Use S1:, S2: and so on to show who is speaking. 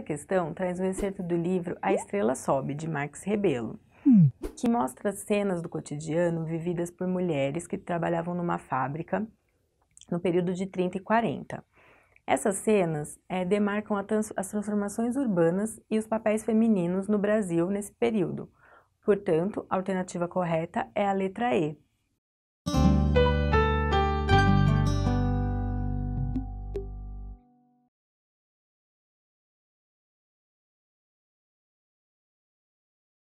S1: questão traz um excerto do livro A Estrela Sobe, de Marx Rebelo, que mostra cenas do cotidiano vividas por mulheres que trabalhavam numa fábrica no período de 30 e 40. Essas cenas demarcam as transformações urbanas e os papéis femininos no Brasil nesse período. Portanto, a alternativa correta é a letra E.